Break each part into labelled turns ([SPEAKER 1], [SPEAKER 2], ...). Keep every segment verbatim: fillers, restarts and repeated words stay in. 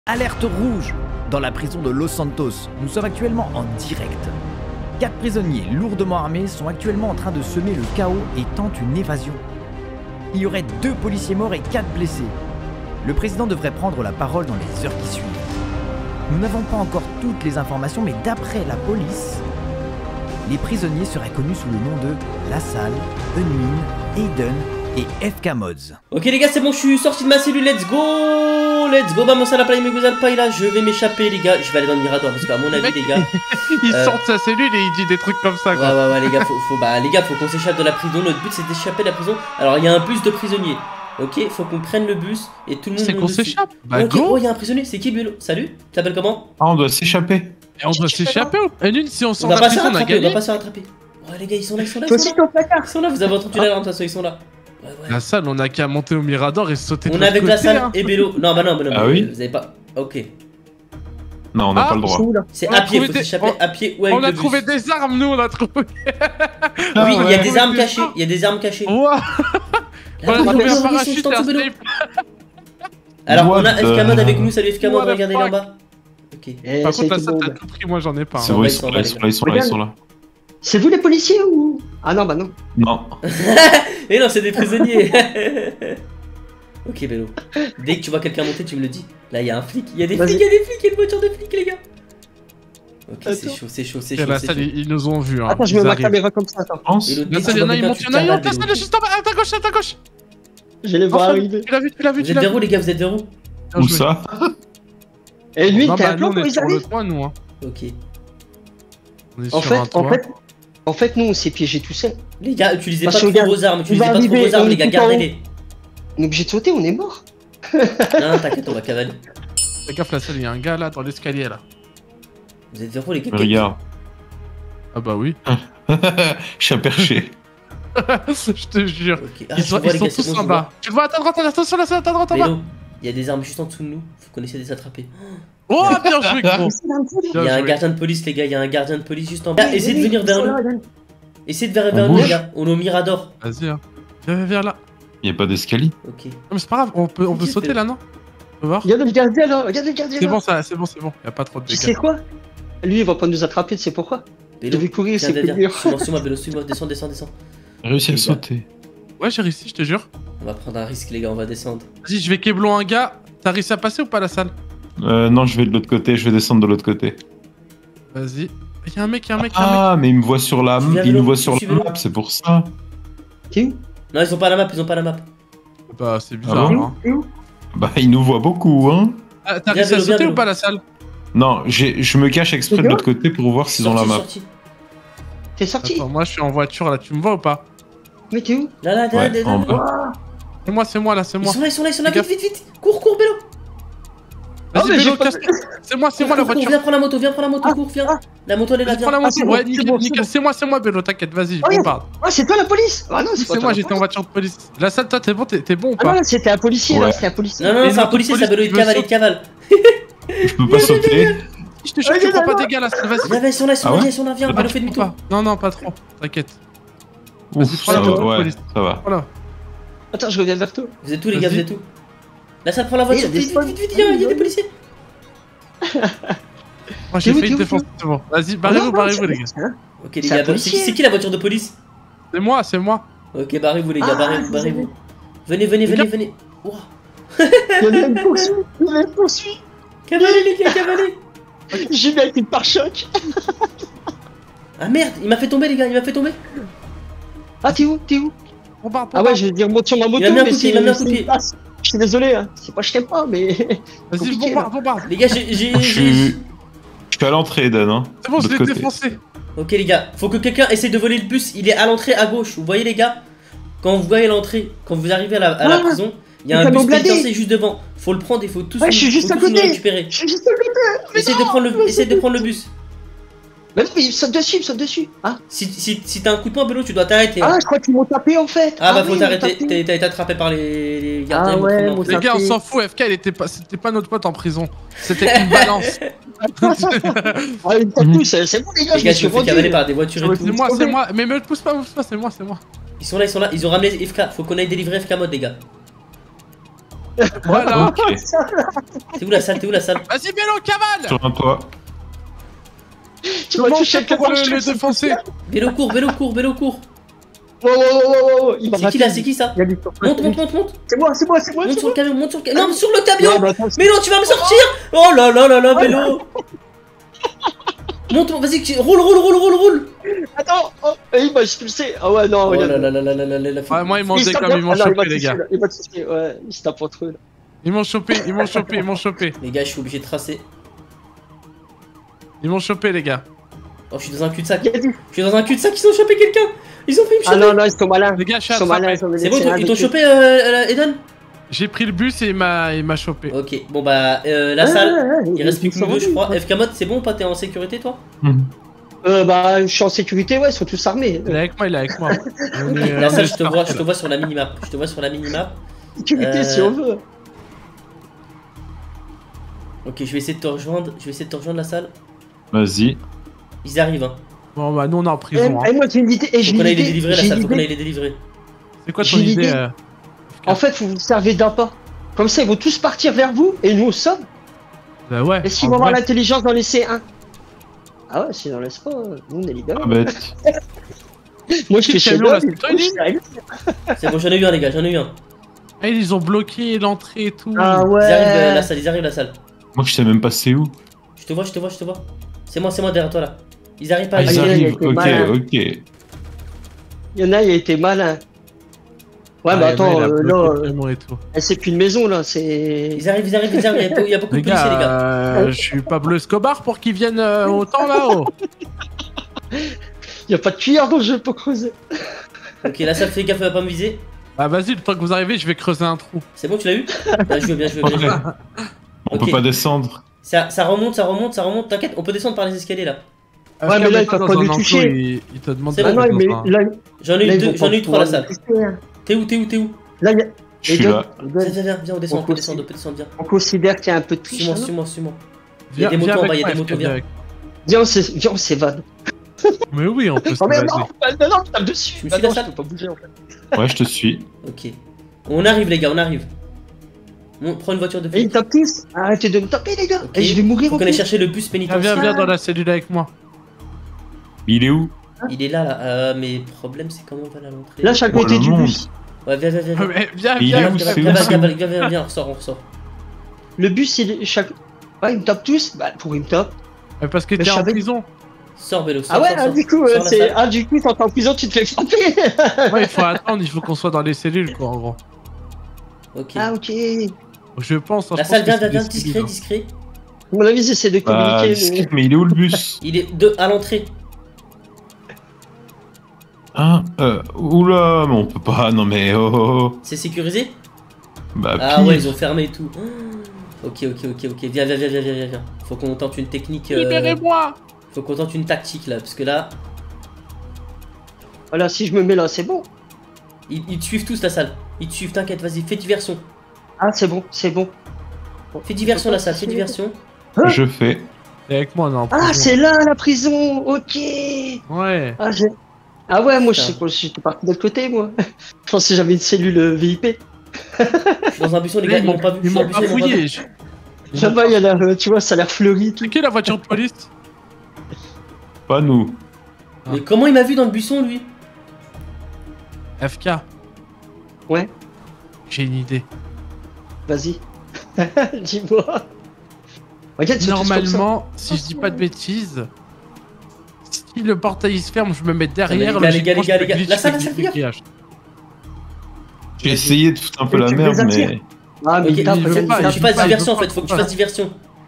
[SPEAKER 1] Alerte rouge! Dans la prison de Los Santos, nous sommes actuellement en direct. Quatre prisonniers lourdement armés sont actuellement en train de semer le chaos et tentent une évasion. Il y aurait deux policiers morts et quatre blessés. Le président devrait prendre la parole dans les heures qui suivent. Nous n'avons pas encore toutes les informations, mais d'après la police, les prisonniers seraient connus sous le nom de La Salle, Unwin, Aiden et F K Mods.
[SPEAKER 2] Ok les gars, c'est bon, je suis sorti de ma cellule, let's go. Let's go, vamos a la playa Meguzal Paila. Je vais m'échapper les gars, je vais aller dans le Mirador parce qu'à mon avis les gars
[SPEAKER 3] Il
[SPEAKER 2] euh...
[SPEAKER 3] sort de sa cellule et il dit des trucs comme ça quoi.
[SPEAKER 2] Ouais ouais ouais les gars, faut, faut, bah, les gars, faut qu'on s'échappe de la prison. Notre but c'est d'échapper de la prison. Alors il y a un bus de prisonniers. Ok, faut qu'on prenne le bus et tout le monde.
[SPEAKER 3] C'est qu'on s'échappe. Bah
[SPEAKER 2] okay.
[SPEAKER 3] go.
[SPEAKER 2] Oh, il y a un prisonnier, c'est qui Bélo? Salut, tu t'appelles comment?
[SPEAKER 4] Ah, on doit s'échapper.
[SPEAKER 3] Et on doit s'échapper ou? Et une, si on sort
[SPEAKER 2] on
[SPEAKER 3] de
[SPEAKER 2] va
[SPEAKER 3] la prison, on a
[SPEAKER 2] on
[SPEAKER 3] gagné.
[SPEAKER 2] va pas se faire attraper. Ouais les gars, ils sont là, ils sont là.
[SPEAKER 5] Toi aussi ton placard.
[SPEAKER 2] Ils sont là, vous avez entendu l'alarme de toute façon, ils sont là. Ouais, ouais.
[SPEAKER 3] La salle, on a qu'à monter au Mirador et sauter de
[SPEAKER 2] On est
[SPEAKER 3] l'autre
[SPEAKER 2] avec
[SPEAKER 3] côté,
[SPEAKER 2] la salle
[SPEAKER 3] hein.
[SPEAKER 2] et Bélo. Non bah non, bah non,
[SPEAKER 4] Ah
[SPEAKER 2] bah,
[SPEAKER 4] oui
[SPEAKER 2] vous avez pas. Ok.
[SPEAKER 4] Non, on n'a
[SPEAKER 3] Ah,
[SPEAKER 4] pas le droit.
[SPEAKER 2] C'est
[SPEAKER 3] On a
[SPEAKER 2] à pied,
[SPEAKER 3] trouvé
[SPEAKER 2] faut
[SPEAKER 3] des-
[SPEAKER 2] s'échapper
[SPEAKER 3] on-
[SPEAKER 2] à pied ou avec
[SPEAKER 3] On a
[SPEAKER 2] le
[SPEAKER 3] trouvé
[SPEAKER 2] bus.
[SPEAKER 3] des armes, nous, on a trouvé.
[SPEAKER 2] Oui, il y a
[SPEAKER 4] ouais.
[SPEAKER 2] des armes cachées, il y a des armes cachées.
[SPEAKER 3] Ouah. On a
[SPEAKER 2] Là,
[SPEAKER 3] trouvé
[SPEAKER 2] les
[SPEAKER 3] un
[SPEAKER 2] prisonniers sont
[SPEAKER 3] parachute
[SPEAKER 2] juste en
[SPEAKER 3] et un
[SPEAKER 2] dessous de l'eau.
[SPEAKER 3] slip.
[SPEAKER 2] Alors on a
[SPEAKER 4] What
[SPEAKER 2] F K Mod
[SPEAKER 4] the-
[SPEAKER 2] avec nous, salut F K Mod,
[SPEAKER 3] What the
[SPEAKER 2] regardez
[SPEAKER 3] fuck.
[SPEAKER 2] là en bas. Ok.
[SPEAKER 5] Eh,
[SPEAKER 3] Par
[SPEAKER 5] ça a
[SPEAKER 3] contre, la
[SPEAKER 5] été
[SPEAKER 3] salle,
[SPEAKER 5] bon,
[SPEAKER 3] t'as
[SPEAKER 5] là.
[SPEAKER 3] tout pris, moi j'en ai pas.
[SPEAKER 4] C'est
[SPEAKER 3] hein.
[SPEAKER 4] bon,
[SPEAKER 2] va,
[SPEAKER 4] ils
[SPEAKER 2] ils
[SPEAKER 4] sont
[SPEAKER 2] sont
[SPEAKER 4] là,
[SPEAKER 2] là,
[SPEAKER 4] ils sont là, ils sont là, ils sont là.
[SPEAKER 5] C'est vous les policiers ou? Ah non, bah non.
[SPEAKER 4] Non.
[SPEAKER 2] Et non, c'est des prisonniers. Ok, Bélo. Dès que tu vois quelqu'un monter, tu me le dis. Là, il y a un flic, il y a des
[SPEAKER 5] Vas-y.
[SPEAKER 2] flics, il y a des flics, il y a une voiture de flics, les gars. Ok, c'est
[SPEAKER 5] Attends.
[SPEAKER 2] chaud, c'est chaud, c'est
[SPEAKER 3] Et
[SPEAKER 2] chaud.
[SPEAKER 3] la
[SPEAKER 2] c'est
[SPEAKER 3] salle,
[SPEAKER 2] chaud.
[SPEAKER 3] ils ils nous ont vus. Hein.
[SPEAKER 5] Attends, je
[SPEAKER 3] Ils
[SPEAKER 5] mets ma
[SPEAKER 3] arrivent.
[SPEAKER 5] caméra comme ça, attends.
[SPEAKER 4] Je pense.
[SPEAKER 2] Et l'autre,
[SPEAKER 3] La
[SPEAKER 2] dès que
[SPEAKER 3] salle,
[SPEAKER 2] tu
[SPEAKER 3] il y en
[SPEAKER 2] vois
[SPEAKER 3] a, ils
[SPEAKER 2] quelqu'un,
[SPEAKER 3] montent,
[SPEAKER 2] tu
[SPEAKER 3] il y en a, ils montent. La
[SPEAKER 2] t'arrêtes,
[SPEAKER 3] salle,
[SPEAKER 2] Bélo.
[SPEAKER 3] juste en bas. À ta gauche, à ta gauche.
[SPEAKER 5] Je les vois
[SPEAKER 3] Enfin,
[SPEAKER 5] arriver.
[SPEAKER 3] Tu l'as vu, tu l'as vu,
[SPEAKER 2] Vous
[SPEAKER 3] tu
[SPEAKER 2] êtes
[SPEAKER 3] l'as
[SPEAKER 2] vers où,
[SPEAKER 3] vu.
[SPEAKER 2] les gars? Vous êtes vers où?
[SPEAKER 4] Où ça?
[SPEAKER 5] Et lui,
[SPEAKER 3] Non,
[SPEAKER 5] t'as
[SPEAKER 3] bah,
[SPEAKER 5] un
[SPEAKER 3] nous,
[SPEAKER 5] plan
[SPEAKER 3] on
[SPEAKER 5] quand
[SPEAKER 3] est
[SPEAKER 5] ils
[SPEAKER 3] sur le
[SPEAKER 5] arrivent?
[SPEAKER 3] toit, nous. hein.
[SPEAKER 2] Ok.
[SPEAKER 3] On est
[SPEAKER 5] En
[SPEAKER 3] sur un
[SPEAKER 5] fait, en
[SPEAKER 3] toit.
[SPEAKER 5] fait, en fait, nous on s'est piégés tout seul.
[SPEAKER 2] Les gars, utilisez
[SPEAKER 5] Parce
[SPEAKER 2] pas
[SPEAKER 5] que
[SPEAKER 2] trop
[SPEAKER 5] regarde,
[SPEAKER 2] vos armes,
[SPEAKER 5] il
[SPEAKER 2] utilisez
[SPEAKER 5] va
[SPEAKER 2] pas trop
[SPEAKER 5] arriver,
[SPEAKER 2] vos armes,
[SPEAKER 5] on
[SPEAKER 2] les
[SPEAKER 5] est
[SPEAKER 2] gars,
[SPEAKER 5] tout en haut.
[SPEAKER 2] gardez-les.
[SPEAKER 5] On est obligé de sauter, on est mort.
[SPEAKER 2] Non, t'inquiète, on va cavaler.
[SPEAKER 3] Fais gaffe, la salle, il y a un gars là dans l'escalier là.
[SPEAKER 2] Vous êtes vers où, les gars?
[SPEAKER 4] Regarde.
[SPEAKER 3] Ah bah oui.
[SPEAKER 4] Je suis perché.
[SPEAKER 3] Je te jure.
[SPEAKER 2] Ok. Ah,
[SPEAKER 3] Ils
[SPEAKER 2] je
[SPEAKER 3] sont,
[SPEAKER 2] vois,
[SPEAKER 3] ils
[SPEAKER 2] les
[SPEAKER 3] sont
[SPEAKER 2] gars, c'est
[SPEAKER 3] tous
[SPEAKER 2] bon,
[SPEAKER 3] en
[SPEAKER 2] je
[SPEAKER 3] bas.
[SPEAKER 2] vois.
[SPEAKER 3] Tu le vois à ta droite, attention la salle, à ta droite en bas.
[SPEAKER 2] Bélo, il y a des armes juste en dessous de nous, faut qu'on essaie de les attraper.
[SPEAKER 3] Oh, bien joué, gros.
[SPEAKER 2] Il y a
[SPEAKER 3] Bien
[SPEAKER 2] un
[SPEAKER 3] joué.
[SPEAKER 2] gardien de police, les gars, il y a un gardien de police juste en bas. Essayez de
[SPEAKER 5] Oui,
[SPEAKER 2] venir
[SPEAKER 5] ils
[SPEAKER 2] vers
[SPEAKER 5] sont
[SPEAKER 2] nous.
[SPEAKER 5] là, regarde.
[SPEAKER 2] Essayez de vers,
[SPEAKER 4] On
[SPEAKER 2] vers nous,
[SPEAKER 4] bouge.
[SPEAKER 2] les gars. On est au Mirador.
[SPEAKER 3] Vas-y, hein. Viens, viens là.
[SPEAKER 4] Il n'y a pas d'escalier.
[SPEAKER 2] Ok.
[SPEAKER 3] Non, mais c'est pas grave, on peut, on peut
[SPEAKER 2] Qu'est-ce
[SPEAKER 3] sauter
[SPEAKER 2] que-
[SPEAKER 3] là, non? On peut voir.
[SPEAKER 5] Regarde le gardien là, regarde le gardien
[SPEAKER 3] C'est
[SPEAKER 5] là.
[SPEAKER 3] bon, ça, c'est bon, c'est bon. Y'a pas trop de
[SPEAKER 5] Tu
[SPEAKER 3] dégâts.
[SPEAKER 5] sais quoi? Lui il va pas nous attraper, tu sais pourquoi?
[SPEAKER 2] Bélo,
[SPEAKER 5] Je vais courir,
[SPEAKER 2] viens,
[SPEAKER 5] c'est
[SPEAKER 2] viens,
[SPEAKER 5] plus
[SPEAKER 2] viens.
[SPEAKER 5] dur.
[SPEAKER 2] Suis-moi, suis-moi, Bélo, suis-moi, descends, descends, descends.
[SPEAKER 4] J'ai réussi à
[SPEAKER 2] Les gars.
[SPEAKER 4] sauter.
[SPEAKER 3] Ouais, j'ai réussi, je te jure.
[SPEAKER 2] On va prendre un risque, les gars, on va descendre.
[SPEAKER 3] Vas-y, je vais kéblon un gars. T'as réussi à passer ou pas la salle?
[SPEAKER 4] Euh, non, je vais de l'autre côté, je vais descendre de l'autre côté.
[SPEAKER 3] Vas-y. Y'a un mec, y'a un mec, y'a un mec.
[SPEAKER 4] Ah, mais il me voit sur la,
[SPEAKER 2] Je viens,
[SPEAKER 4] il nous
[SPEAKER 2] Vélo,
[SPEAKER 4] voit
[SPEAKER 2] je
[SPEAKER 4] sur
[SPEAKER 2] suis
[SPEAKER 4] la
[SPEAKER 2] Vélo.
[SPEAKER 4] map, c'est pour ça.
[SPEAKER 5] T'es où?
[SPEAKER 2] Non, ils ont pas la map, ils ont pas la map.
[SPEAKER 3] Bah, c'est bizarre,
[SPEAKER 4] bon
[SPEAKER 3] hein.
[SPEAKER 5] T'es où?
[SPEAKER 4] Bah, il nous voit beaucoup, hein.
[SPEAKER 3] Ah, T'as
[SPEAKER 2] Viens,
[SPEAKER 3] réussi à
[SPEAKER 2] Vélo, viens,
[SPEAKER 3] sauter
[SPEAKER 2] Vélo.
[SPEAKER 3] ou pas la salle?
[SPEAKER 4] Non, j'ai, je me cache exprès de
[SPEAKER 5] Regarde.
[SPEAKER 4] l'autre côté pour voir s'ils ont la
[SPEAKER 2] Sorti,
[SPEAKER 4] map.
[SPEAKER 2] sorti.
[SPEAKER 5] T'es sorti?
[SPEAKER 3] Attends, moi je suis en voiture là, tu me vois ou pas?
[SPEAKER 5] Mais t'es où?
[SPEAKER 2] Là, là, là,
[SPEAKER 4] Ouais,
[SPEAKER 2] là, là,
[SPEAKER 4] en
[SPEAKER 2] là.
[SPEAKER 4] bas.
[SPEAKER 3] C'est moi, c'est moi là, c'est
[SPEAKER 2] Ils
[SPEAKER 3] moi.
[SPEAKER 2] sont là, ils sont là, ils sont là,
[SPEAKER 3] Fais
[SPEAKER 2] vite, vite, vite. Cours, cours, Bélo.
[SPEAKER 5] Ah,
[SPEAKER 3] Vas-y,
[SPEAKER 5] mais
[SPEAKER 3] vélo,
[SPEAKER 5] j'ai pas-
[SPEAKER 3] casse C'est moi, c'est moi la
[SPEAKER 2] Cours, cours,
[SPEAKER 3] voiture.
[SPEAKER 2] Viens prendre la moto, viens prendre la moto, cours, viens. La moto, elle est là,
[SPEAKER 3] Vas-y, prends
[SPEAKER 2] viens.
[SPEAKER 3] la
[SPEAKER 5] Ah,
[SPEAKER 3] moto.
[SPEAKER 5] c'est bon,
[SPEAKER 3] Ouais,
[SPEAKER 5] c'est
[SPEAKER 3] nickel,
[SPEAKER 5] bon, c'est
[SPEAKER 3] nickel.
[SPEAKER 5] bon.
[SPEAKER 3] C'est moi, c'est moi, vélo, t'inquiète, vas-y, je
[SPEAKER 5] Oh,
[SPEAKER 3] bombarde.
[SPEAKER 5] Ah, c'est toi la police? Ah non, c'est pas
[SPEAKER 3] C'est
[SPEAKER 5] toi
[SPEAKER 3] moi,
[SPEAKER 5] la
[SPEAKER 3] j'étais en
[SPEAKER 5] police.
[SPEAKER 3] voiture de police. La salle, toi, t'es bon, t'es t'es bon ou
[SPEAKER 5] Ah non,
[SPEAKER 3] pas?
[SPEAKER 5] là, c'était un policier là,
[SPEAKER 4] Ouais.
[SPEAKER 5] c'était un policier.
[SPEAKER 2] Non, non,
[SPEAKER 3] Et
[SPEAKER 2] non, c'est un
[SPEAKER 3] notre
[SPEAKER 2] policier, ça,
[SPEAKER 3] police
[SPEAKER 2] Bélo, il
[SPEAKER 3] qui
[SPEAKER 2] te
[SPEAKER 3] veut
[SPEAKER 2] cavale, il te cavale.
[SPEAKER 4] Je peux pas sauter.
[SPEAKER 3] Je te jure, tu prends pas des dégâts là, vas-y.
[SPEAKER 2] Viens, viens, ils sont là, ils sont
[SPEAKER 4] Ah
[SPEAKER 2] là,
[SPEAKER 4] ouais
[SPEAKER 2] ils sont là, viens,
[SPEAKER 4] Ah,
[SPEAKER 2] Bélo,
[SPEAKER 3] Tu
[SPEAKER 2] fais
[SPEAKER 3] prends
[SPEAKER 2] demi-tour.
[SPEAKER 3] pas. Non, non, pas trop, t'inquiète.
[SPEAKER 4] Ouf,
[SPEAKER 3] prends
[SPEAKER 4] ça
[SPEAKER 3] la
[SPEAKER 4] va,
[SPEAKER 3] moto de
[SPEAKER 4] ouais,
[SPEAKER 3] police.
[SPEAKER 4] ça va.
[SPEAKER 3] Voilà.
[SPEAKER 5] Attends, je reviens vers toi.
[SPEAKER 2] Vous êtes tous, les gars,
[SPEAKER 3] Vas-y.
[SPEAKER 2] vous êtes tous. La salle prend la voiture,
[SPEAKER 5] Il y a des
[SPEAKER 2] vite, vite,
[SPEAKER 5] spawns.
[SPEAKER 2] vite, vite, il y a il y a des policiers.
[SPEAKER 3] Moi j'ai
[SPEAKER 5] T'es où,
[SPEAKER 3] failli
[SPEAKER 5] t'es où,
[SPEAKER 3] défoncer, c'est bon. Vas-y,
[SPEAKER 5] Ah non,
[SPEAKER 3] barrez-vous,
[SPEAKER 5] non,
[SPEAKER 3] barrez-vous les gars.
[SPEAKER 5] c'est- hein.
[SPEAKER 2] Ok, les
[SPEAKER 5] C'est
[SPEAKER 2] gars,
[SPEAKER 5] un
[SPEAKER 2] c'est qui,
[SPEAKER 5] policier.
[SPEAKER 2] c'est qui la voiture de police?
[SPEAKER 3] C'est moi, c'est moi.
[SPEAKER 2] Ok, barrez-vous, les gars,
[SPEAKER 5] Ah,
[SPEAKER 2] barrez-vous,
[SPEAKER 5] vous
[SPEAKER 2] barrez-vous.
[SPEAKER 5] avez-
[SPEAKER 2] Venez, venez,
[SPEAKER 3] Les
[SPEAKER 2] venez,
[SPEAKER 3] gars.
[SPEAKER 2] venez. Ouah.
[SPEAKER 5] Il y en a une poursuite, il y en a une poursuite.
[SPEAKER 2] Cavalez, les gars, cavalez.
[SPEAKER 5] J'y vais avec une pare-choc.
[SPEAKER 2] Ah merde, il m'a fait tomber, les gars, il m'a fait tomber.
[SPEAKER 5] Ah, t'es où? T'es où?
[SPEAKER 3] Bombarde,
[SPEAKER 5] Ah ouais, je vais dire monte sur ma moto,
[SPEAKER 2] Il a mis un
[SPEAKER 5] mais
[SPEAKER 2] coup de pied,
[SPEAKER 5] c'est
[SPEAKER 2] il a mis un
[SPEAKER 5] c'est
[SPEAKER 2] coup de
[SPEAKER 5] une
[SPEAKER 2] pied.
[SPEAKER 5] passe. Je suis désolé, hein. C'est pas je t'aime pas, mais.
[SPEAKER 3] Vas-y,
[SPEAKER 5] compliqué,
[SPEAKER 3] bombarde, bombarde.
[SPEAKER 2] Les gars, j'ai. j'ai-
[SPEAKER 4] Je
[SPEAKER 2] j'ai-
[SPEAKER 4] suis, je suis à l'entrée, Eden, hein.
[SPEAKER 3] C'est bon,
[SPEAKER 4] de
[SPEAKER 3] je l'ai
[SPEAKER 4] l'autre côté.
[SPEAKER 3] défoncé.
[SPEAKER 2] Ok, les gars, faut que quelqu'un essaie de voler le bus. Il est à l'entrée à gauche. Vous voyez, les gars? Quand vous voyez l'entrée, quand vous arrivez à la, à la
[SPEAKER 5] Ah,
[SPEAKER 2] prison, il y a
[SPEAKER 5] le
[SPEAKER 2] un bus
[SPEAKER 5] camion blindé.
[SPEAKER 2] pénitentiaire juste devant. Faut le prendre, il faut tous,
[SPEAKER 5] Ouais,
[SPEAKER 2] nous-
[SPEAKER 5] je suis juste
[SPEAKER 2] faut
[SPEAKER 5] à
[SPEAKER 2] tous nous
[SPEAKER 5] côté.
[SPEAKER 2] récupérer.
[SPEAKER 5] Je suis juste à côté.
[SPEAKER 2] Essaye de prendre le, essaye de prendre le bus.
[SPEAKER 5] Mais non, mais il saute dessus, il saute dessus. Ah,
[SPEAKER 2] Si, si, si t'as un coup de poing, Bélo, tu dois t'arrêter.
[SPEAKER 5] ah
[SPEAKER 2] hein.
[SPEAKER 5] je crois qu'ils m'ont tapé en fait.
[SPEAKER 2] Ah, bah
[SPEAKER 5] oui,
[SPEAKER 2] faut
[SPEAKER 5] ils
[SPEAKER 2] t'arrêter.
[SPEAKER 5] m'ont tapé.
[SPEAKER 2] T'as t'as été attrapé par les, les gardiens.
[SPEAKER 5] Ah
[SPEAKER 2] ils
[SPEAKER 5] ouais,
[SPEAKER 2] prennent
[SPEAKER 5] mon
[SPEAKER 2] l'entrée.
[SPEAKER 3] Les gars, on
[SPEAKER 5] tapé.
[SPEAKER 3] s'en fout, F K, il était pas, c'était pas notre pote en prison. C'était une balance.
[SPEAKER 5] Ah, ils me tapent tous, c'est c'est bon les gars,
[SPEAKER 2] Les
[SPEAKER 5] je
[SPEAKER 2] gars,
[SPEAKER 5] me
[SPEAKER 2] je
[SPEAKER 5] suis
[SPEAKER 2] me fais
[SPEAKER 5] rendu.
[SPEAKER 2] cavaler par des voitures et
[SPEAKER 3] C'est
[SPEAKER 2] tout.
[SPEAKER 3] moi, c'est moi. Mais me pousse pas, me pousse pas, c'est moi, c'est moi.
[SPEAKER 2] Ils sont là, ils sont là. Ils ont ramené F K. Faut qu'on aille délivrer F K mode, les gars.
[SPEAKER 3] Voilà.
[SPEAKER 4] Ok,
[SPEAKER 2] T'es où la salle? T'es où la salle?
[SPEAKER 3] Vas-y, vélo, cavale.
[SPEAKER 4] sur un toit.
[SPEAKER 5] Tu vas
[SPEAKER 3] Comment
[SPEAKER 5] toucher
[SPEAKER 3] faire
[SPEAKER 5] le
[SPEAKER 3] pour
[SPEAKER 5] cadavre,
[SPEAKER 3] le, le défoncer?
[SPEAKER 2] Vélo court, vélo court, vélo court.
[SPEAKER 5] Wow, wow, wow, wow, wow, il va
[SPEAKER 2] C'est qui
[SPEAKER 5] rater.
[SPEAKER 2] là? C'est qui ça?
[SPEAKER 5] Il y a du temps.
[SPEAKER 2] Monte, monte, monte, monte.
[SPEAKER 5] C'est moi, c'est moi, c'est moi,
[SPEAKER 2] Monte
[SPEAKER 5] c'est
[SPEAKER 2] sur le
[SPEAKER 5] moi.
[SPEAKER 2] camion, monte sur le camion. Non, sur le camion.
[SPEAKER 5] Non, mais attends,
[SPEAKER 2] Mais non, tu vas me sortir. Oh là là là là, vélo. Monte, vas-y, tu- roule, roule, roule, roule, roule.
[SPEAKER 5] attends, oh, et il m'a expulsé. Ah ouais, non,
[SPEAKER 2] Oh
[SPEAKER 5] regarde.
[SPEAKER 2] là là là là là là là là.
[SPEAKER 3] Ouais, moi, ils m'ont
[SPEAKER 5] Il se
[SPEAKER 3] dé-
[SPEAKER 5] tape
[SPEAKER 3] comme
[SPEAKER 5] bien.
[SPEAKER 3] ils m'ont
[SPEAKER 5] Ah non, il m'a
[SPEAKER 3] chopé, les
[SPEAKER 5] touché,
[SPEAKER 3] gars.
[SPEAKER 5] là, il m'a touché, ouais, il se tape entre eux là.
[SPEAKER 3] Ils m'ont chopé, ils m'ont chopé, ils m'ont chopé.
[SPEAKER 2] Les gars, je suis obligé de tracer.
[SPEAKER 3] Ils m'ont chopé, les gars.
[SPEAKER 2] Oh, je suis dans un cul-de-sac.
[SPEAKER 5] Il y a du-
[SPEAKER 2] Je suis dans un cul-de-sac, ils ont chopé quelqu'un. Ils ont pris me
[SPEAKER 5] Ah
[SPEAKER 2] choper.
[SPEAKER 5] non, non, ils sont malins.
[SPEAKER 3] Les gars, je suis
[SPEAKER 5] Ils sont malins,
[SPEAKER 3] attrapé.
[SPEAKER 5] ils sont
[SPEAKER 2] C'est bon, ils t'ont- ils t'ont
[SPEAKER 5] avec eux.
[SPEAKER 2] chopé, euh, Eden?
[SPEAKER 3] J'ai pris le bus et il m'a il m'a chopé.
[SPEAKER 2] Ok, bon bah, euh, la
[SPEAKER 5] Ouais,
[SPEAKER 2] salle.
[SPEAKER 5] ouais, ouais,
[SPEAKER 2] Il reste plus
[SPEAKER 5] ils
[SPEAKER 2] que
[SPEAKER 5] sont
[SPEAKER 2] nous deux, je
[SPEAKER 5] revenus.
[SPEAKER 2] crois. F K Mod, c'est bon ou pas? T'es en sécurité, toi?
[SPEAKER 5] Euh, bah, je suis en sécurité, ouais, ils sont tous armés.
[SPEAKER 3] Il est avec moi, il est avec moi. On est-
[SPEAKER 2] La
[SPEAKER 3] on
[SPEAKER 2] salle,
[SPEAKER 3] est
[SPEAKER 2] je te vois, je te
[SPEAKER 3] parti,
[SPEAKER 2] vois sur la minimap. Je te vois sur la minimap.
[SPEAKER 5] Sécurité,
[SPEAKER 2] Euh,
[SPEAKER 5] si on veut.
[SPEAKER 2] Ok, je vais essayer de te rejoindre. Je vais essayer de te rejoindre la salle.
[SPEAKER 4] Vas-y.
[SPEAKER 2] Ils arrivent, hein.
[SPEAKER 3] là. Bon, bah, nous, on est en
[SPEAKER 5] Et,
[SPEAKER 3] prison. Hein.
[SPEAKER 5] et moi, j'ai une idée. Et j'ai
[SPEAKER 2] Faut qu'on
[SPEAKER 5] une
[SPEAKER 2] aille les
[SPEAKER 5] idée.
[SPEAKER 2] délivrer, la
[SPEAKER 5] j'ai
[SPEAKER 2] salle.
[SPEAKER 5] une
[SPEAKER 2] Faut qu'on aille
[SPEAKER 5] idée.
[SPEAKER 2] les délivrer.
[SPEAKER 3] C'est quoi ton
[SPEAKER 5] j'ai une
[SPEAKER 3] idée
[SPEAKER 5] idée.
[SPEAKER 3] euh
[SPEAKER 5] En fait, vous vous servez d'un pas. Comme ça, ils vont tous partir vers vous et nous on sauve.
[SPEAKER 3] Bah ouais.
[SPEAKER 5] Et s'ils
[SPEAKER 3] en
[SPEAKER 5] vont avoir
[SPEAKER 3] vrai.
[SPEAKER 5] l'intelligence d'en laisser un. Ah ouais, s'ils n'en laissent pas, nous on est libérés.
[SPEAKER 4] Pas bête.
[SPEAKER 5] Moi je fais
[SPEAKER 3] Quel
[SPEAKER 5] chez
[SPEAKER 3] camion,
[SPEAKER 5] eux.
[SPEAKER 3] là, c'est toi, Elie
[SPEAKER 2] C'est bon, j'en ai eu un, les gars, j'en ai eu un.
[SPEAKER 3] Ah, ils ont bloqué l'entrée et tout.
[SPEAKER 5] Ah
[SPEAKER 2] Ils arrivent, euh, la
[SPEAKER 5] ouais.
[SPEAKER 2] salle, ils arrivent, la salle.
[SPEAKER 4] Moi, je sais même pas c'est où.
[SPEAKER 2] Je te vois, je te vois, je te vois. C'est moi, c'est moi derrière toi là. Ils arrivent pas,
[SPEAKER 4] Ah,
[SPEAKER 2] ils
[SPEAKER 4] ils
[SPEAKER 5] il a
[SPEAKER 4] arrivent.
[SPEAKER 5] été
[SPEAKER 4] Ok,
[SPEAKER 5] malin.
[SPEAKER 4] ok.
[SPEAKER 5] Il y en a, il a été malin. Ouais,
[SPEAKER 3] Ah,
[SPEAKER 5] bah
[SPEAKER 3] il y en a,
[SPEAKER 5] attends,
[SPEAKER 3] il a
[SPEAKER 5] euh,
[SPEAKER 3] bloqué
[SPEAKER 5] là,
[SPEAKER 3] le
[SPEAKER 5] euh,
[SPEAKER 3] camion et tout.
[SPEAKER 5] c'est qu'une maison là, c'est.
[SPEAKER 2] Ils arrivent, ils arrivent, ils arrivent. Il y a- il y a beaucoup de
[SPEAKER 3] Les
[SPEAKER 2] policiers, les
[SPEAKER 3] gars,
[SPEAKER 2] gars.
[SPEAKER 3] euh, je suis Pablo Escobar pour qu'ils viennent euh, autant là-haut.
[SPEAKER 5] Il y a pas de cuillère dans le jeu pour creuser.
[SPEAKER 2] Ok, la salle, fais gaffe, elle va pas me viser.
[SPEAKER 3] Bah vas-y, le temps que vous arrivez, je vais creuser un trou.
[SPEAKER 2] C'est bon, tu l'as eu? Bien joué, bien joué, bien joué.
[SPEAKER 4] On
[SPEAKER 2] Ok.
[SPEAKER 4] peut pas descendre.
[SPEAKER 2] Ça, ça remonte, ça remonte, ça remonte. T'inquiète, on peut descendre par les escaliers là.
[SPEAKER 5] Ouais, mais là, ils
[SPEAKER 3] pas
[SPEAKER 5] peuvent
[SPEAKER 3] dans
[SPEAKER 5] pas
[SPEAKER 3] un
[SPEAKER 5] nous
[SPEAKER 3] enclos,
[SPEAKER 5] toucher.
[SPEAKER 3] Il, il te demande
[SPEAKER 2] C'est
[SPEAKER 3] de
[SPEAKER 5] Ah
[SPEAKER 2] bon.
[SPEAKER 5] non,
[SPEAKER 3] mettre
[SPEAKER 5] mais
[SPEAKER 3] dans un-
[SPEAKER 5] là,
[SPEAKER 2] J'en ai
[SPEAKER 5] là,
[SPEAKER 2] eu
[SPEAKER 5] ils
[SPEAKER 2] deux,
[SPEAKER 5] vont
[SPEAKER 2] j'en ai
[SPEAKER 5] pas
[SPEAKER 2] eu trois la
[SPEAKER 5] pouvoir
[SPEAKER 2] salle.
[SPEAKER 5] nous toucher, hein.
[SPEAKER 2] T'es où, t'es où, t'es où?
[SPEAKER 5] Là, il y a.
[SPEAKER 4] Je suis
[SPEAKER 5] Eden,
[SPEAKER 4] là.
[SPEAKER 2] Viens,
[SPEAKER 5] Eden,
[SPEAKER 2] viens, viens, viens, on descend,
[SPEAKER 5] On
[SPEAKER 2] on peut descendre, on peut descendre, viens.
[SPEAKER 5] on considère qu'il y a un peu de triche.
[SPEAKER 2] Suis-moi,
[SPEAKER 5] hein.
[SPEAKER 2] suis-moi, suis-moi. Il y a
[SPEAKER 3] Viens,
[SPEAKER 2] des
[SPEAKER 3] viens
[SPEAKER 2] motos en bas,
[SPEAKER 3] avec
[SPEAKER 2] il y a des
[SPEAKER 3] moi,
[SPEAKER 2] motos,
[SPEAKER 3] F K,
[SPEAKER 2] viens.
[SPEAKER 3] avec-
[SPEAKER 5] Viens, on s'é- viens, on s'évade.
[SPEAKER 3] Mais oui, on peut se
[SPEAKER 5] Oh mais
[SPEAKER 3] balader.
[SPEAKER 5] non, non, non, je tape dessus.
[SPEAKER 2] Tu me
[SPEAKER 5] Bah
[SPEAKER 2] suis la
[SPEAKER 5] non,
[SPEAKER 2] salle?
[SPEAKER 5] je peux pas bouger en fait.
[SPEAKER 4] Ouais, je te suis.
[SPEAKER 2] Ok. On arrive, les gars, on arrive. On prend une voiture de
[SPEAKER 5] Et ils
[SPEAKER 2] flic.
[SPEAKER 5] tapent tous. Arrêtez de me taper, les gars.
[SPEAKER 2] Ok.
[SPEAKER 5] Et je vais mourir
[SPEAKER 2] Faut
[SPEAKER 5] au
[SPEAKER 2] qu'on aille
[SPEAKER 5] plus.
[SPEAKER 2] chercher le bus
[SPEAKER 3] Viens,
[SPEAKER 2] pénitentiaire.
[SPEAKER 3] viens, viens dans la cellule avec moi.
[SPEAKER 4] Il est où?
[SPEAKER 2] Il est là, là. Euh, mais problème, c'est comment on va à l'entrée.
[SPEAKER 5] Là, chaque
[SPEAKER 4] Oh,
[SPEAKER 5] côté
[SPEAKER 4] le
[SPEAKER 5] du
[SPEAKER 4] monde.
[SPEAKER 5] bus.
[SPEAKER 2] Ouais, viens, viens, viens. viens.
[SPEAKER 3] Mais viens,
[SPEAKER 4] Il est
[SPEAKER 3] viens,
[SPEAKER 4] où,
[SPEAKER 3] viens.
[SPEAKER 4] c'est où,
[SPEAKER 2] Viens,
[SPEAKER 4] c'est
[SPEAKER 2] viens,
[SPEAKER 4] où
[SPEAKER 2] viens, viens, viens, viens, on ressort, on ressort.
[SPEAKER 5] Le bus, il est chaque. Ouais, ils me tapent tous. Bah, pour ils me tapent.
[SPEAKER 3] Mais parce que
[SPEAKER 5] Mais
[SPEAKER 3] t'es
[SPEAKER 5] je
[SPEAKER 3] en
[SPEAKER 5] savais-
[SPEAKER 3] prison.
[SPEAKER 2] Sors, vélo, sors,
[SPEAKER 5] Ah ouais,
[SPEAKER 2] sors,
[SPEAKER 5] ah,
[SPEAKER 2] sors.
[SPEAKER 5] du coup,
[SPEAKER 2] Sors
[SPEAKER 5] euh,
[SPEAKER 2] la
[SPEAKER 5] c'est.
[SPEAKER 2] salle.
[SPEAKER 5] Ah, du coup, quand t'es en prison, tu te fais frapper.
[SPEAKER 3] Ouais, il faut attendre, il faut qu'on soit dans les cellules, quoi, en gros.
[SPEAKER 2] Ok.
[SPEAKER 5] Ah, ok.
[SPEAKER 3] Je pense. hein,
[SPEAKER 2] La
[SPEAKER 3] je
[SPEAKER 2] salle,
[SPEAKER 3] pense que
[SPEAKER 2] viens,
[SPEAKER 3] c'est
[SPEAKER 2] viens, viens,
[SPEAKER 3] des
[SPEAKER 2] discret,
[SPEAKER 3] cellules, hein.
[SPEAKER 2] discret.
[SPEAKER 5] À mon avis, j'essaie de
[SPEAKER 4] Bah,
[SPEAKER 5] communiquer.
[SPEAKER 4] discret,
[SPEAKER 5] mais-
[SPEAKER 4] mais il est où le bus?
[SPEAKER 2] Il est de, à l'entrée.
[SPEAKER 4] Hein? Euh, oula, mais on peut pas. Non, mais oh, oh, oh.
[SPEAKER 2] C'est sécurisé?
[SPEAKER 4] Bah,
[SPEAKER 2] Ah
[SPEAKER 4] pire.
[SPEAKER 2] ouais, ils ont fermé et tout. Oh. Ok, ok, ok, ok. Viens, viens, viens, viens, viens, viens, viens. Faut qu'on tente une technique. euh,
[SPEAKER 3] Libérez-moi!
[SPEAKER 2] Faut qu'on tente une tactique là, parce que là,
[SPEAKER 5] Voilà, si je me mets là, c'est bon.
[SPEAKER 2] ils, ils te suivent tous la salle. Ils te suivent, t'inquiète, vas-y, fais diversion.
[SPEAKER 5] Ah, c'est bon, c'est bon.
[SPEAKER 2] Fais diversion la salle, fais diversion.
[SPEAKER 4] Je fais.
[SPEAKER 3] T'es avec moi, non?
[SPEAKER 5] Ah, c'est là la prison. Ok.
[SPEAKER 3] Ouais.
[SPEAKER 5] Ah, j'ai- ah ouais, moi, je
[SPEAKER 2] Putain.
[SPEAKER 5] sais pas, j'étais parti de l'autre côté, moi. Je pensais que j'avais une cellule euh, V I P.
[SPEAKER 2] Je suis dans un buisson, les gars, ils m'ont pas vu.
[SPEAKER 3] Ils
[SPEAKER 2] je suis dans
[SPEAKER 3] m'ont
[SPEAKER 2] le
[SPEAKER 3] pas
[SPEAKER 2] buisson, ils m'ont pas vu.
[SPEAKER 3] fouillé. Je-
[SPEAKER 5] Là-bas, il y a l'air, euh, tu vois, ça a l'air fleuri. Tout.
[SPEAKER 3] C'est qui la voiture de police?
[SPEAKER 4] Pas nous.
[SPEAKER 2] Mais comment il m'a vu dans le buisson, lui?
[SPEAKER 3] F K.
[SPEAKER 5] Ouais.
[SPEAKER 3] J'ai une idée.
[SPEAKER 5] Vas-y. Dis-moi. Regarde, ils sont tous comme ça.
[SPEAKER 3] Normalement, si je dis pas de bêtises, si le portail se ferme, je me mets derrière.
[SPEAKER 2] les gars, les gars,
[SPEAKER 3] logiquement,
[SPEAKER 2] les gars,
[SPEAKER 3] je
[SPEAKER 2] les gars,
[SPEAKER 3] peux glitcher
[SPEAKER 2] la salle,
[SPEAKER 3] avec
[SPEAKER 2] la
[SPEAKER 3] du
[SPEAKER 2] salle,
[SPEAKER 3] grillage.
[SPEAKER 4] J'ai essayé de foutre un peu
[SPEAKER 5] Et
[SPEAKER 4] la
[SPEAKER 5] tu
[SPEAKER 4] merde,
[SPEAKER 5] les attires.
[SPEAKER 4] mais.
[SPEAKER 5] Ah, mais
[SPEAKER 2] Ok,
[SPEAKER 5] il tape,
[SPEAKER 3] il veut
[SPEAKER 5] regarde,
[SPEAKER 3] pas,
[SPEAKER 5] il
[SPEAKER 2] Faut que
[SPEAKER 5] tape,
[SPEAKER 2] tu
[SPEAKER 3] il
[SPEAKER 2] fasses
[SPEAKER 3] veut pas,
[SPEAKER 2] diversion
[SPEAKER 3] il
[SPEAKER 2] en
[SPEAKER 3] veut
[SPEAKER 2] fait, faut que tu
[SPEAKER 3] pas.
[SPEAKER 2] fasses diversion.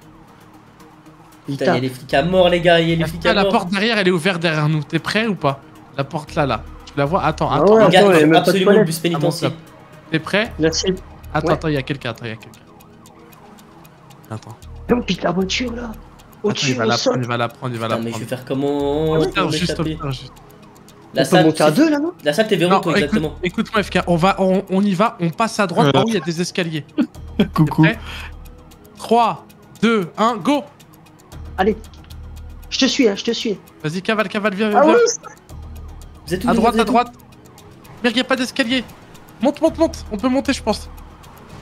[SPEAKER 5] il
[SPEAKER 2] Putain, il y a
[SPEAKER 5] tape.
[SPEAKER 2] les flics à mort, les gars, il y a les flics
[SPEAKER 3] Ah,
[SPEAKER 2] à
[SPEAKER 3] la
[SPEAKER 2] mort.
[SPEAKER 3] porte derrière, elle est ouverte derrière nous. T'es prêt ou pas? La porte là, là. Tu la vois? Attends,
[SPEAKER 5] Ah
[SPEAKER 3] attends.
[SPEAKER 5] ouais.
[SPEAKER 2] Les gars,
[SPEAKER 5] Attends, il y a
[SPEAKER 2] il faut
[SPEAKER 5] même pas de
[SPEAKER 2] absolument le
[SPEAKER 5] toilette.
[SPEAKER 2] bus pénitentiaire.
[SPEAKER 3] T'es prêt?
[SPEAKER 5] Merci.
[SPEAKER 3] Attends,
[SPEAKER 5] Ouais.
[SPEAKER 3] attends, il y a quelqu'un, attends, il y a quelqu'un. Attends.
[SPEAKER 5] On pique la voiture, là.
[SPEAKER 3] Attends, il
[SPEAKER 5] Au-dessus,
[SPEAKER 3] va
[SPEAKER 5] on
[SPEAKER 3] la
[SPEAKER 5] saute.
[SPEAKER 3] prendre, il va la prendre, il va la
[SPEAKER 2] Putain, mais je vais
[SPEAKER 3] prendre.
[SPEAKER 2] faire comment
[SPEAKER 5] Ah ouais,
[SPEAKER 2] pour
[SPEAKER 3] Putain, juste au
[SPEAKER 2] m'échapper?
[SPEAKER 3] putain, juste.
[SPEAKER 2] La
[SPEAKER 5] On peut
[SPEAKER 2] salle,
[SPEAKER 5] monter à
[SPEAKER 2] c'est-
[SPEAKER 5] deux, là, non
[SPEAKER 2] la salle, t'es vers où,
[SPEAKER 3] Non,
[SPEAKER 2] toi,
[SPEAKER 3] écoute-
[SPEAKER 2] exactement?
[SPEAKER 3] écoute-moi F K, on va, on, on y va, on passe à droite,
[SPEAKER 4] Ouais.
[SPEAKER 3] par où il y a des escaliers.
[SPEAKER 4] Coucou.
[SPEAKER 3] Prêt trois, deux, un, go!
[SPEAKER 5] Allez. Je te suis, hein, je te suis.
[SPEAKER 3] Vas-y, cavale, cavale, viens, viens.
[SPEAKER 5] Ah
[SPEAKER 3] viens.
[SPEAKER 5] ouais.
[SPEAKER 2] Vous êtes où
[SPEAKER 3] À
[SPEAKER 2] vous
[SPEAKER 3] droite,
[SPEAKER 2] êtes
[SPEAKER 3] à
[SPEAKER 2] où
[SPEAKER 3] droite. Merde, y a pas d'escalier. Monte, monte, monte. On peut monter, je pense.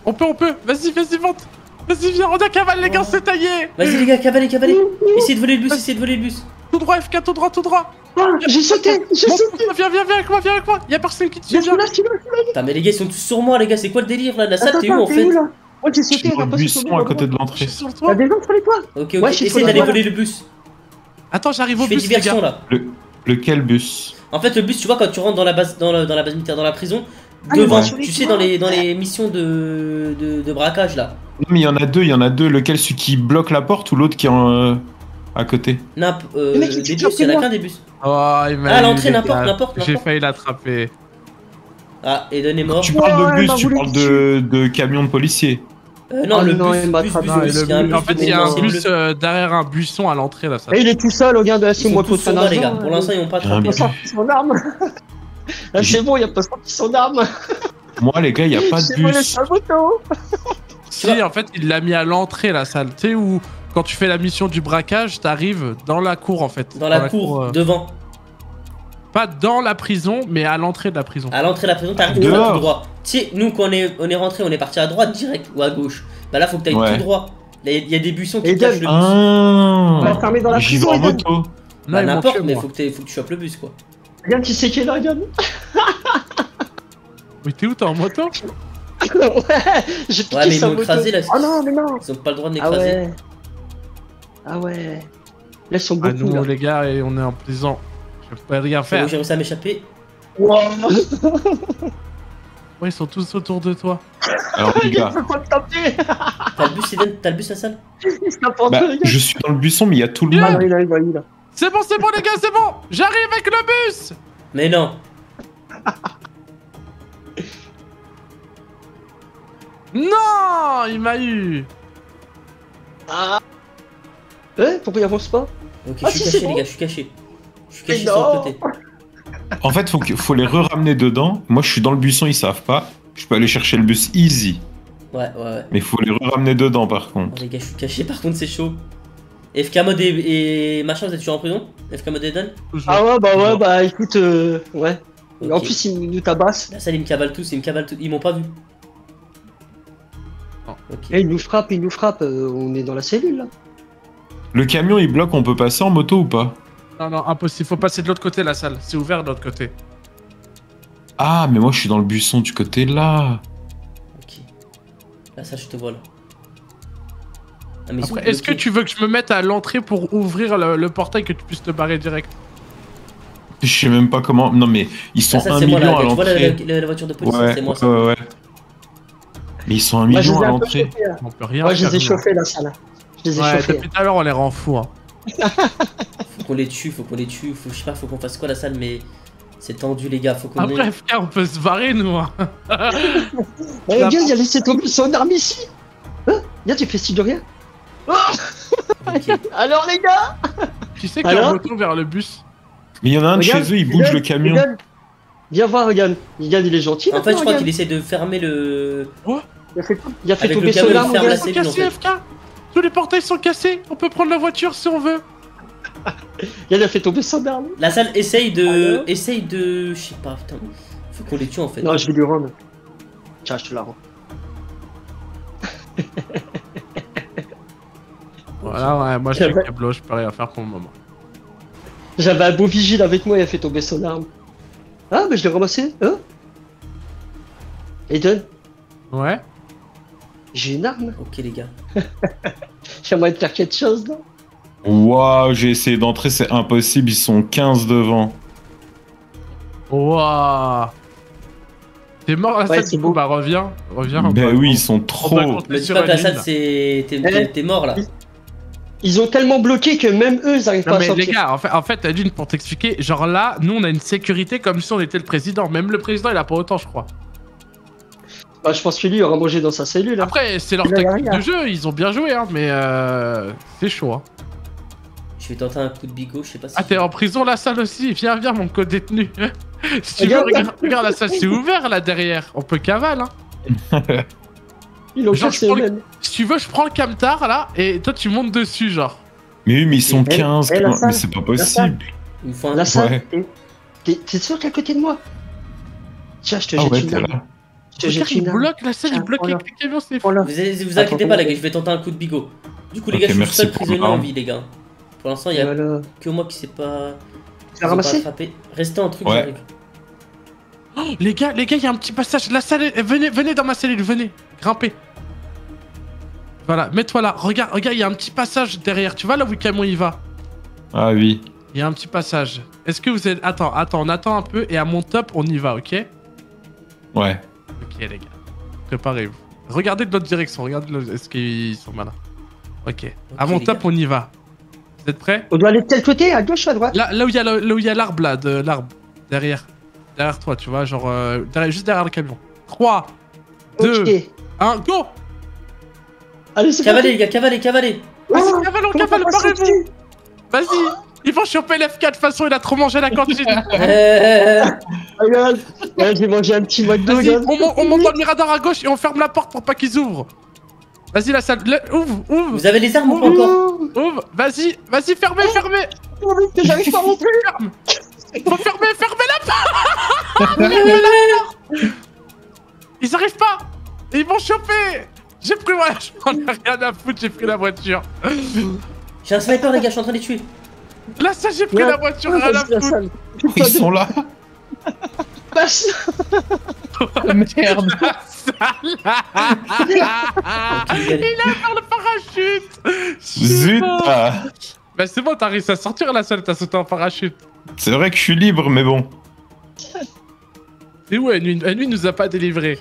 [SPEAKER 3] On peut, on peut. Vas-y, vas-y, monte. Vas-y, viens, on a cavale, les gars, c'est taillé.
[SPEAKER 2] Vas-y, les gars, cavalez, cavalez. Essayez de voler le bus, essayez de voler le bus.
[SPEAKER 3] Tout droit, F K, tout droit, tout droit.
[SPEAKER 5] Ah, j'ai sauté, j'ai
[SPEAKER 3] Monte,
[SPEAKER 5] sauté.
[SPEAKER 3] Viens, viens, viens avec moi, viens avec moi. Y'a personne qui te suit,
[SPEAKER 5] Viens,
[SPEAKER 3] viens.
[SPEAKER 5] là, celui-là, celui-là.
[SPEAKER 2] Putain, mais les gars, ils sont tous sur moi, les gars. C'est quoi le délire là? La salle,
[SPEAKER 5] Attends,
[SPEAKER 2] t'es où en
[SPEAKER 5] t'es
[SPEAKER 2] fait?
[SPEAKER 5] où, là? Moi, j'ai
[SPEAKER 4] Je suis
[SPEAKER 5] sauté, on
[SPEAKER 4] dans
[SPEAKER 5] a
[SPEAKER 4] le
[SPEAKER 5] pas
[SPEAKER 4] buisson à côté de
[SPEAKER 3] Je
[SPEAKER 4] l'entrée.
[SPEAKER 3] suis sur
[SPEAKER 5] Y'a
[SPEAKER 3] toi.
[SPEAKER 5] des gens sur les toits.
[SPEAKER 2] Ok, ok.
[SPEAKER 5] Ouais, je suis
[SPEAKER 2] Essayez
[SPEAKER 5] sur la
[SPEAKER 2] d'aller
[SPEAKER 5] voie.
[SPEAKER 2] voler le bus.
[SPEAKER 3] Attends, j'arrive
[SPEAKER 2] Je
[SPEAKER 3] au
[SPEAKER 2] fais
[SPEAKER 3] bus, les
[SPEAKER 2] diversion
[SPEAKER 3] gars.
[SPEAKER 2] là.
[SPEAKER 4] Le... Lequel bus?
[SPEAKER 2] En fait, le bus, tu vois, quand tu rentres dans la base, dans, le- dans la base militaire, dans la prison,
[SPEAKER 5] Ah, mais
[SPEAKER 2] devant,
[SPEAKER 5] moi, sur les
[SPEAKER 2] tu sais,
[SPEAKER 5] toits.
[SPEAKER 2] dans les, dans les missions de, de, de braquage là.
[SPEAKER 4] Non, mais il y en a deux, il y en a deux. Lequel, celui qui bloque la porte ou l'autre qui est en, euh, à côté?
[SPEAKER 2] Nap, euh,
[SPEAKER 5] Le mec, il
[SPEAKER 2] des
[SPEAKER 5] tire
[SPEAKER 2] bus,
[SPEAKER 5] sur
[SPEAKER 2] il y en a
[SPEAKER 5] moi.
[SPEAKER 2] qu'un des bus.
[SPEAKER 3] Oh, il m'a
[SPEAKER 2] Ah,
[SPEAKER 3] eu,
[SPEAKER 2] l'entrée,
[SPEAKER 3] les
[SPEAKER 2] n'importe,
[SPEAKER 3] gars.
[SPEAKER 2] n'importe,
[SPEAKER 3] J'ai
[SPEAKER 2] n'importe.
[SPEAKER 3] failli l'attraper.
[SPEAKER 2] Ah, Eden est mort.
[SPEAKER 4] Tu parles
[SPEAKER 5] Ouais,
[SPEAKER 4] de bus,
[SPEAKER 5] bah,
[SPEAKER 4] tu
[SPEAKER 5] vous
[SPEAKER 4] parles
[SPEAKER 5] les
[SPEAKER 4] de, de camion de policier.
[SPEAKER 2] Euh, non,
[SPEAKER 5] Ah,
[SPEAKER 2] le
[SPEAKER 5] non,
[SPEAKER 2] bus,
[SPEAKER 5] il m'a
[SPEAKER 2] bus,
[SPEAKER 5] attrapé.
[SPEAKER 2] bus,
[SPEAKER 3] Non,
[SPEAKER 2] bus,
[SPEAKER 3] et le
[SPEAKER 2] il y a un
[SPEAKER 3] bus- en
[SPEAKER 2] bus
[SPEAKER 3] fait, il y a
[SPEAKER 2] bleu,
[SPEAKER 3] un
[SPEAKER 2] c'est
[SPEAKER 3] bus
[SPEAKER 2] bleu.
[SPEAKER 3] euh, derrière un buisson à l'entrée là. Ça.
[SPEAKER 5] Et il est tout seul, regarde,
[SPEAKER 2] Ils
[SPEAKER 5] laissez-moi
[SPEAKER 2] sont tous sur moi, les gars. Pour l'instant, ils m'ont pas
[SPEAKER 4] Il y a un
[SPEAKER 2] attrapé.
[SPEAKER 4] bus.
[SPEAKER 5] pas sorti son arme. Là, c'est bon, il a pas sorti son arme.
[SPEAKER 4] Moi, les gars, il n'y a pas de
[SPEAKER 5] J'ai volé
[SPEAKER 4] bus.
[SPEAKER 5] sa moto.
[SPEAKER 3] Si, en fait, il l'a mis à l'entrée la salle. Tu sais où quand tu fais la mission du braquage, t'arrives dans la cour en fait.
[SPEAKER 2] Dans la cour,
[SPEAKER 3] euh,
[SPEAKER 2] devant.
[SPEAKER 3] Pas dans la prison, mais à l'entrée de la prison.
[SPEAKER 2] À l'entrée de la prison, t'arrives
[SPEAKER 4] Dehors.
[SPEAKER 2] tout droit. Tu sais, nous, quand on est, on est rentré, on est parti à droite direct ou à gauche. Bah là, faut que t'ailles
[SPEAKER 4] Ouais.
[SPEAKER 2] tout droit. Là, il y a des buissons qui
[SPEAKER 5] Et
[SPEAKER 2] cachent le bus.
[SPEAKER 5] On va
[SPEAKER 4] Ah,
[SPEAKER 5] fermer dans la
[SPEAKER 4] j'y vais
[SPEAKER 5] prison,
[SPEAKER 4] en
[SPEAKER 5] Eden.
[SPEAKER 4] moto.
[SPEAKER 3] Non,
[SPEAKER 2] Bah,
[SPEAKER 3] ils m'ont
[SPEAKER 2] n'importe,
[SPEAKER 3] tué,
[SPEAKER 2] mais
[SPEAKER 3] moi.
[SPEAKER 2] faut que, t'aies- faut que tu chopes le bus quoi.
[SPEAKER 5] Regarde qui c'est qui est là, regarde.
[SPEAKER 3] Mais t'es où, t'es en moto?
[SPEAKER 5] Ouais, j'ai piqué
[SPEAKER 2] Ouais, mais ils
[SPEAKER 5] sa
[SPEAKER 2] m'ont
[SPEAKER 5] moto.
[SPEAKER 2] écrasé là.
[SPEAKER 5] Oh non, mais non.
[SPEAKER 2] Ils ont pas le droit de
[SPEAKER 5] Ah
[SPEAKER 2] m'écraser.
[SPEAKER 5] ouais. Ah ouais. Là, ils sont
[SPEAKER 3] Ah,
[SPEAKER 5] beaucoup,
[SPEAKER 3] nous,
[SPEAKER 5] là.
[SPEAKER 3] les gars, et on est en prison. Je peux rien
[SPEAKER 2] Frérot,
[SPEAKER 3] faire.
[SPEAKER 2] j'ai réussi à m'échapper.
[SPEAKER 5] Wow.
[SPEAKER 3] Ouais, ils sont tous autour de toi.
[SPEAKER 4] Alors, les gars,
[SPEAKER 5] Faut pas te taper.
[SPEAKER 2] T'as le bus, Eden? T'as le bus à salle?
[SPEAKER 5] Il se tape entre
[SPEAKER 4] bah,
[SPEAKER 5] les gars.
[SPEAKER 4] je suis dans le buisson, mais il y a tout le
[SPEAKER 5] Ah,
[SPEAKER 4] monde.
[SPEAKER 5] il arrive, il là.
[SPEAKER 3] C'est bon, c'est bon, les gars, c'est bon. J'arrive avec le bus.
[SPEAKER 2] Mais non.
[SPEAKER 3] Non, il m'a eu.
[SPEAKER 5] Ah. Eh, pourquoi il avance pas?
[SPEAKER 2] Ok,
[SPEAKER 5] Ah,
[SPEAKER 2] je suis
[SPEAKER 5] si,
[SPEAKER 2] caché,
[SPEAKER 5] c'est bon.
[SPEAKER 2] les gars, je suis caché. Je suis
[SPEAKER 5] Mais
[SPEAKER 2] caché sur le
[SPEAKER 5] non.
[SPEAKER 2] côté.
[SPEAKER 4] En fait, faut, que- faut les re-ramener dedans. Moi, je suis dans le buisson, ils savent pas. Je peux aller chercher le bus easy.
[SPEAKER 2] Ouais, ouais, ouais.
[SPEAKER 4] Mais faut les re-ramener dedans, par
[SPEAKER 2] Oh,
[SPEAKER 4] contre.
[SPEAKER 2] les gars, je suis caché, par contre, c'est chaud. F K mode et, et machin, vous êtes toujours en prison? F K mode Eden?
[SPEAKER 3] Toujours.
[SPEAKER 5] Ah ouais, bah ouais,
[SPEAKER 3] Toujours.
[SPEAKER 5] bah écoute, euh, ouais.
[SPEAKER 2] Ok.
[SPEAKER 5] En plus, il nous tabasse.
[SPEAKER 2] La salle, ils me cavalent tous, ils me cavalent tous. Ils m'ont pas vu.
[SPEAKER 3] Non.
[SPEAKER 2] Ok.
[SPEAKER 5] Et il nous frappe, il nous frappe. euh, on est dans la cellule là.
[SPEAKER 4] Le camion, il bloque, on peut passer en moto ou pas?
[SPEAKER 3] Non, non, impossible. Faut passer de l'autre côté, la salle. C'est ouvert de l'autre côté.
[SPEAKER 4] Ah, mais moi, je suis dans le buisson du côté là.
[SPEAKER 2] Ok. La salle, je te vois là. Ah, mais ils sont
[SPEAKER 3] Après, est-ce que
[SPEAKER 2] bloqués.
[SPEAKER 3] tu veux que je me mette à l'entrée pour ouvrir le, le portail que tu puisses te barrer direct?
[SPEAKER 4] Je sais même pas comment. Non, mais ils sont
[SPEAKER 2] La salle,
[SPEAKER 4] un
[SPEAKER 2] c'est moi
[SPEAKER 4] million
[SPEAKER 2] là.
[SPEAKER 4] à
[SPEAKER 2] Tu vois la,
[SPEAKER 4] l'entrée.
[SPEAKER 2] la- la voiture de police,
[SPEAKER 4] Ouais,
[SPEAKER 2] c'est moi
[SPEAKER 4] ouais,
[SPEAKER 2] ça.
[SPEAKER 4] ouais, ouais. Mais ils sont un
[SPEAKER 5] Moi, je
[SPEAKER 4] million
[SPEAKER 5] les ai
[SPEAKER 4] à
[SPEAKER 5] un peu
[SPEAKER 4] l'entrée.
[SPEAKER 5] chauffés là.
[SPEAKER 3] On peut rien
[SPEAKER 5] Moi, je
[SPEAKER 3] faire.
[SPEAKER 5] les ai
[SPEAKER 3] nous.
[SPEAKER 5] chauffés la salle. Je les ai
[SPEAKER 3] Ouais,
[SPEAKER 5] chauffés.
[SPEAKER 3] depuis tout à l'heure, on les rend fous. Hein.
[SPEAKER 2] Faut qu'on les tue, faut qu'on les tue. Faut, je sais pas, faut qu'on fasse quoi la salle, mais c'est tendu les gars. Faut qu'on.
[SPEAKER 3] Après, F K, on peut se barrer, nous. Hein.
[SPEAKER 5] Eh, regarde, il a laissé tomber son arme ici. Hein? Regarde, j'ai fait style de rien. Oh.
[SPEAKER 2] Ok.
[SPEAKER 5] Alors les gars.
[SPEAKER 3] Tu sais qu'il y a
[SPEAKER 5] Alors
[SPEAKER 3] un moto vers le bus.
[SPEAKER 4] Mais il y en a un de
[SPEAKER 5] Regarde,
[SPEAKER 4] chez eux, il bouge
[SPEAKER 5] regarde,
[SPEAKER 4] le camion.
[SPEAKER 5] regarde. Viens voir, regarde. Regarde, il est gentil.
[SPEAKER 2] En fait, je crois
[SPEAKER 5] regarde.
[SPEAKER 2] qu'il essaie de fermer le.
[SPEAKER 5] Il a fait, il a fait
[SPEAKER 2] Avec
[SPEAKER 5] tomber
[SPEAKER 2] le
[SPEAKER 5] son
[SPEAKER 2] camion, il
[SPEAKER 5] arme.
[SPEAKER 2] ferme
[SPEAKER 3] Ils
[SPEAKER 2] la
[SPEAKER 5] regarde.
[SPEAKER 3] sont
[SPEAKER 2] cellule, en
[SPEAKER 3] cassés,
[SPEAKER 2] fait.
[SPEAKER 3] F K. Tous les portails sont cassés. On peut prendre la voiture si on veut.
[SPEAKER 5] Regarde, il a fait tomber son arme.
[SPEAKER 2] La salle essaye de.
[SPEAKER 5] Alors
[SPEAKER 2] essaye de. Je sais pas, putain. Faut qu'on les tue en fait.
[SPEAKER 5] Non, je vais lui rendre. Tiens, je te la rends.
[SPEAKER 3] Voilà, ouais, moi je suis
[SPEAKER 5] J'avais-
[SPEAKER 3] câblo, je peux rien faire pour le moment.
[SPEAKER 5] J'avais un beau vigile avec moi, il a fait tomber son arme. Ah, mais je l'ai ramassé, hein? Eden,
[SPEAKER 3] Ouais.
[SPEAKER 5] j'ai une arme.
[SPEAKER 2] Ok les gars.
[SPEAKER 5] J'aimerais te faire quelque chose, là.
[SPEAKER 4] Waouh, j'ai essayé d'entrer, c'est impossible, ils sont quinze devant.
[SPEAKER 3] Waouh. T'es mort la
[SPEAKER 5] Ouais,
[SPEAKER 3] salle,
[SPEAKER 5] c'est
[SPEAKER 3] du coup,
[SPEAKER 5] beau.
[SPEAKER 3] bah reviens. Reviens. on
[SPEAKER 4] Ben
[SPEAKER 3] va-
[SPEAKER 4] oui,
[SPEAKER 3] on-
[SPEAKER 4] ils sont
[SPEAKER 3] on va
[SPEAKER 4] trop.
[SPEAKER 3] compter
[SPEAKER 2] Me dis
[SPEAKER 3] sur
[SPEAKER 2] pas que la
[SPEAKER 3] Aline.
[SPEAKER 2] salle c'est. T'es
[SPEAKER 5] Eh.
[SPEAKER 2] t'es- t'es mort là.
[SPEAKER 5] Ils ont tellement bloqué que même eux, ils n'arrivent
[SPEAKER 3] Non
[SPEAKER 5] pas à
[SPEAKER 3] mais
[SPEAKER 5] sortir.
[SPEAKER 3] les gars, en fait, en fait, Aline, pour t'expliquer, genre là, nous on a une sécurité comme si on était le président. Même le président, il a pas autant, je crois.
[SPEAKER 5] Bah, je pense que lui, il aura mangé dans sa cellule. Hein.
[SPEAKER 3] Après, c'est leur
[SPEAKER 5] Il a
[SPEAKER 3] tactique
[SPEAKER 5] rien.
[SPEAKER 3] de jeu, ils ont bien joué, hein, mais euh, c'est chaud. Hein.
[SPEAKER 2] Je vais tenter un coup de bigot, je sais pas si.
[SPEAKER 3] Ah, t'es en prison la salle aussi. Viens, viens, mon code détenu. Si tu veux,
[SPEAKER 5] Regarde.
[SPEAKER 3] regarde, regarde la salle, c'est ouvert là derrière. On peut cavale, hein.
[SPEAKER 5] Ils l'ont
[SPEAKER 3] Genre,
[SPEAKER 5] cassé
[SPEAKER 3] je prends le-
[SPEAKER 5] eux-mêmes.
[SPEAKER 3] Si tu veux, je prends le camtar là et toi tu montes dessus, genre.
[SPEAKER 4] Mais oui, mais ils sont
[SPEAKER 5] Eh,
[SPEAKER 4] quinze.
[SPEAKER 5] eh, la
[SPEAKER 4] comment-
[SPEAKER 5] salle,
[SPEAKER 4] Mais c'est pas
[SPEAKER 5] la salle.
[SPEAKER 4] possible.
[SPEAKER 2] Il me faut un.
[SPEAKER 5] La salle,
[SPEAKER 4] Ouais.
[SPEAKER 5] t'es- t'es t'es sûr qu'à côté de moi? Tiens, je te
[SPEAKER 4] Ah
[SPEAKER 5] jette
[SPEAKER 4] ouais,
[SPEAKER 5] une
[SPEAKER 4] t'es
[SPEAKER 5] arme.
[SPEAKER 4] là.
[SPEAKER 5] Je jette
[SPEAKER 3] il
[SPEAKER 5] une arme.
[SPEAKER 3] bloque la scène, il
[SPEAKER 5] Tiens,
[SPEAKER 3] bloque
[SPEAKER 5] prends-la.
[SPEAKER 3] avec les camions, c'est fou.
[SPEAKER 5] Prends-la.
[SPEAKER 2] Vous, vous
[SPEAKER 5] Attends,
[SPEAKER 2] inquiétez pas, les
[SPEAKER 5] attends.
[SPEAKER 2] gars, je vais tenter un coup de bigot. Du coup, les
[SPEAKER 4] Ok,
[SPEAKER 2] gars, je suis
[SPEAKER 4] merci
[SPEAKER 2] seul
[SPEAKER 4] pour
[SPEAKER 2] prisonnier
[SPEAKER 4] l'arme.
[SPEAKER 2] en vie, les gars. Pour l'instant, il y a
[SPEAKER 5] Voilà.
[SPEAKER 2] que moi qui sais pas.
[SPEAKER 5] Tu l'as ramassé?
[SPEAKER 2] Restez en truc,
[SPEAKER 4] Ouais.
[SPEAKER 2] j'arrive.
[SPEAKER 3] Oh, les gars, les gars, il y a un petit passage. La salle, est- venez, venez dans ma cellule, venez, grimpez. Voilà, mets-toi là. Regarde, regarde, il y a un petit passage derrière. Tu vois là où le camion il va?
[SPEAKER 4] Ah oui.
[SPEAKER 3] Il y a un petit passage. Est-ce que vous êtes... Attends, attends, on attend un peu et à mon top, on y va, ok?
[SPEAKER 4] Ouais.
[SPEAKER 3] Ok, les gars. Préparez-vous. Regardez de l'autre direction. Regardez, le... est-ce qu'ils sont malins? Ok. À mon
[SPEAKER 2] les
[SPEAKER 3] top,
[SPEAKER 2] gars.
[SPEAKER 3] on y va. Vous êtes prêts?
[SPEAKER 5] On doit aller de tel côté, à gauche ou à droite?
[SPEAKER 3] Là, là où il y a le- là où il y a l'arbre, là, de l'arbre. Derrière. Derrière toi, tu vois, genre... euh, derrière- juste derrière le camion. trois, deux,
[SPEAKER 5] Ok.
[SPEAKER 3] un, go!
[SPEAKER 5] Allez, c'est
[SPEAKER 2] Cavaler, les gars, cavaler, cavaler.
[SPEAKER 3] Vas-y,
[SPEAKER 5] Oh,
[SPEAKER 3] cavalons,
[SPEAKER 5] comment
[SPEAKER 3] cavalons,
[SPEAKER 5] on passe
[SPEAKER 3] barrez-vous!
[SPEAKER 5] au-dessus?
[SPEAKER 3] Vas-y! Ils vont choper l'F quatre, de toute façon, il a trop mangé à la cantine.
[SPEAKER 2] Euh...
[SPEAKER 5] Regarde, ouais, j'ai mangé un petit McDo,
[SPEAKER 3] Vas-y,
[SPEAKER 5] regarde.
[SPEAKER 3] on, mon- on monte dans le mirador à gauche et on ferme la porte pour pas qu'ils ouvrent. Vas-y, la salle, le- ouvre, ouvre,
[SPEAKER 2] Vous avez les armes ou pas encore?
[SPEAKER 3] ouvre, vas-y, vas-y, fermez, fermez,
[SPEAKER 5] Oh, mais que j'arrive pas à rentrer.
[SPEAKER 3] ferme. Faut fermer, fermez la porte. Fermez la porte. Ils arrivent pas. Ils vont choper. J'ai pris, voilà, j'en ai rien à foutre, j'ai pris la voiture.
[SPEAKER 2] J'ai un sniper, les gars, je suis en train de les tuer.
[SPEAKER 3] Là, ça, j'ai pris
[SPEAKER 5] Ouais.
[SPEAKER 3] la voiture, rien à
[SPEAKER 5] Vas-y, la
[SPEAKER 3] foutre.
[SPEAKER 5] salle.
[SPEAKER 4] Ils sont là.
[SPEAKER 5] Passe.
[SPEAKER 4] Merde.
[SPEAKER 2] Ok, les gars.
[SPEAKER 3] Il a faire le parachute.
[SPEAKER 4] Zut. Ah.
[SPEAKER 3] Bah c'est bon, t'as réussi à sortir la salle, t'as sauté en parachute.
[SPEAKER 4] C'est vrai que je suis libre, mais bon.
[SPEAKER 3] C'est où Enui Enui nous a pas délivré.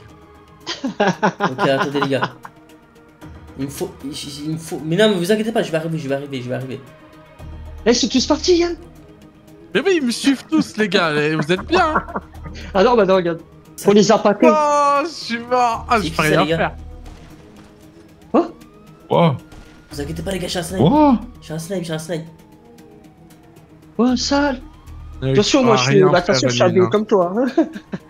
[SPEAKER 2] Ok, attendez, les gars. Il me faut. Il il me faut. Mais non, mais vous inquiétez pas, je vais arriver, je vais arriver, je vais arriver.
[SPEAKER 5] Là, ils sont tous partis, Yann.
[SPEAKER 3] Mais oui, ils me suivent tous les gars, et vous êtes bien hein.
[SPEAKER 5] Ah non, bah non, regarde. On les a pâtés.
[SPEAKER 3] Oh, je suis mort. Ah,
[SPEAKER 2] C'est
[SPEAKER 3] je
[SPEAKER 2] qui
[SPEAKER 3] peux
[SPEAKER 2] ça,
[SPEAKER 3] rien
[SPEAKER 2] les gars
[SPEAKER 3] faire.
[SPEAKER 4] Wow.
[SPEAKER 2] Vous inquiétez pas, les gars, j'ai un snipe.
[SPEAKER 4] Wow.
[SPEAKER 2] J'ai un snipe, j'ai un snipe.
[SPEAKER 5] Oh, sale.
[SPEAKER 3] Euh,
[SPEAKER 5] Attention,
[SPEAKER 3] je
[SPEAKER 5] moi,
[SPEAKER 3] peux
[SPEAKER 5] je suis.
[SPEAKER 3] rien
[SPEAKER 5] Bah, attention,
[SPEAKER 3] faire,
[SPEAKER 5] je suis
[SPEAKER 3] Enui,
[SPEAKER 5] habillé
[SPEAKER 3] hein.
[SPEAKER 5] comme toi. hein.